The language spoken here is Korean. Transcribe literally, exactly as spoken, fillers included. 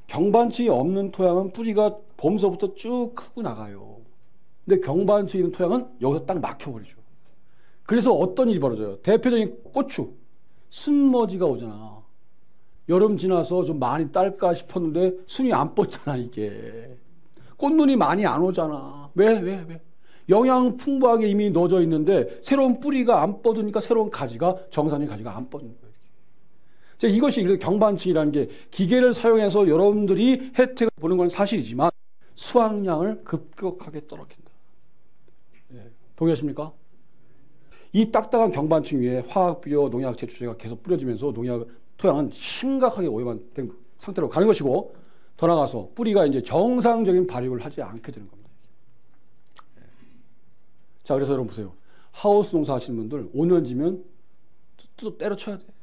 경반층이 없는 토양은 뿌리가 봄서부터 쭉 크고 나가요. 근데 경반층이 있는 토양은 여기서 딱 막혀버리죠. 그래서 어떤 일이 벌어져요? 대표적인 고추, 순머지가 오잖아. 여름 지나서 좀 많이 딸까 싶었는데 순이 안 뻗잖아, 이게. 꽃눈이 많이 안 오잖아. 왜, 왜, 왜? 영양 풍부하게 이미 넣어져 있는데 새로운 뿌리가 안 뻗으니까 새로운 가지가, 정상적인 가지가 안 뻗는 거예요. 자, 이것이 경반층이라는 게 기계를 사용해서 여러분들이 혜택을 보는 건 사실이지만 수확량을 급격하게 떨어뜨린다. 예, 동의하십니까? 이 딱딱한 경반층 위에 화학비료, 농약, 제초제가 계속 뿌려지면서 농약, 토양은 심각하게 오염된 상태로 가는 것이고, 더 나아가서 뿌리가 이제 정상적인 발육을 하지 않게 되는 겁니다. 예. 자, 그래서 여러분 보세요. 하우스 농사 하시는 분들 오 년 지면 또 때려쳐야 돼.